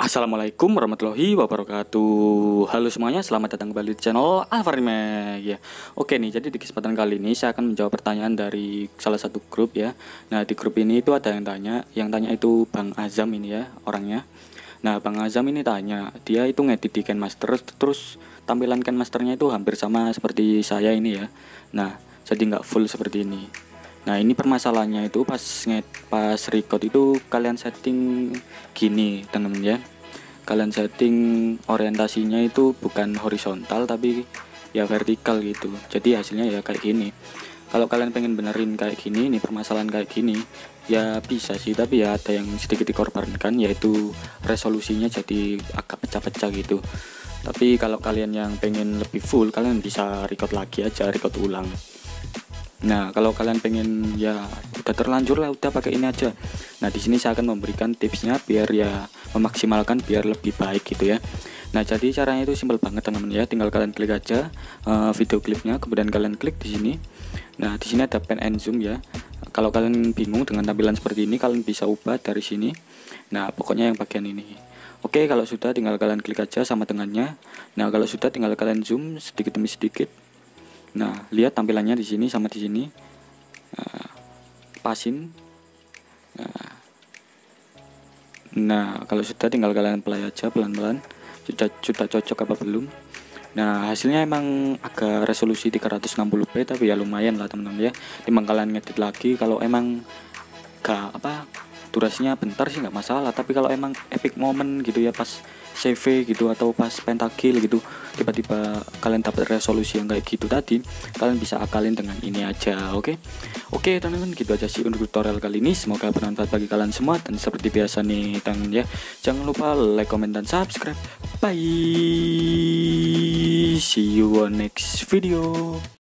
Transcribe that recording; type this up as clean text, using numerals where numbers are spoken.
Assalamualaikum warahmatullahi wabarakatuh. Halo semuanya, selamat datang kembali di channel Alfarime ya. Oke nih, jadi di kesempatan kali ini saya akan menjawab pertanyaan dari salah satu grup ya. Nah, di grup ini itu ada yang tanya itu Bang Azam ini ya orangnya. Nah, Bang Azam ini tanya, dia itu ngedit di KineMaster, terus tampilan KineMasternya itu hampir sama seperti saya ini ya. Nah, jadi nggak full seperti ini. Nah, ini permasalahannya itu pas record itu kalian setting gini teman-teman ya. Kalian setting orientasinya itu bukan horizontal tapi ya vertikal gitu. Jadi hasilnya ya kayak gini. Kalau kalian pengen benerin kayak gini, nih permasalahan kayak gini, ya bisa sih, tapi ya ada yang sedikit dikorbankan, yaitu resolusinya jadi agak pecah-pecah gitu. Tapi kalau kalian yang pengen lebih full, kalian bisa record lagi aja, record ulang. Nah, kalau kalian pengen ya udah terlanjur lah, udah pakai ini aja. Nah, di sini saya akan memberikan tipsnya biar ya memaksimalkan biar lebih baik gitu ya. Nah, jadi caranya itu simpel banget teman-teman ya. Tinggal kalian klik aja video klipnya, kemudian kalian klik di sini. Nah, di sini ada pan and zoom ya. Kalau kalian bingung dengan tampilan seperti ini, kalian bisa ubah dari sini. Nah, pokoknya yang bagian ini. Oke, kalau sudah tinggal kalian klik aja sama dengannya. Nah, kalau sudah tinggal kalian zoom sedikit demi sedikit. Nah, lihat tampilannya di sini sama di sini. Pasin. Nah, kalau sudah tinggal kalian play aja pelan-pelan. Sudah cocok apa belum? Nah, hasilnya emang agak resolusi 360p tapi ya lumayan lah teman-teman ya. Timbang kalian ngedit lagi, kalau emang durasinya bentar sih nggak masalah, tapi kalau emang epic moment gitu ya, pas save gitu atau pas pentakill gitu, tiba-tiba kalian dapat resolusi yang kayak gitu tadi, kalian bisa akalin dengan ini aja. Oke teman-teman, gitu aja sih untuk tutorial kali ini. Semoga bermanfaat bagi kalian semua, dan seperti biasa nih teman ya, jangan lupa like, comment, dan subscribe. Bye, see you on next video.